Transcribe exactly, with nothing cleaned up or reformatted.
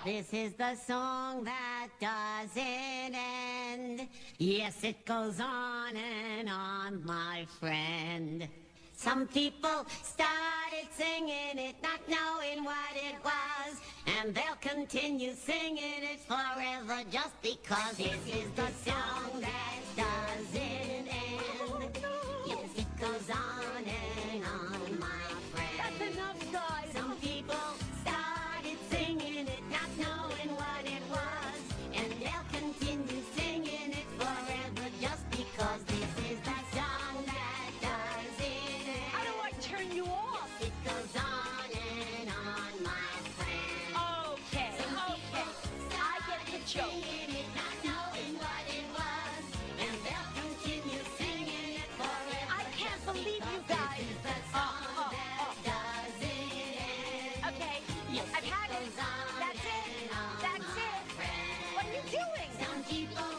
This is the song that doesn't end. Yes, it goes on and on, my friend. Some people started singing it, not knowing what it was, and they'll continue singing it forever just because this is the song that doesn't end. Yes, it goes on and on, my friend. That's enough, guys. Some people started singing it, not knowing what it was, and they'll continue singing it forever just because this is the song that doesn't end. How do I turn you off? It goes on and on, my friend. Okay, okay. I get the joke. Singing it, not knowing what it was, and they'll continue singing it forever. I can't believe you guys. This is the Oh, song oh, that oh. doesn't end. Okay, Yes, I've had it. goes on That's it. and on, That's my it. friend. What are you doing? Some people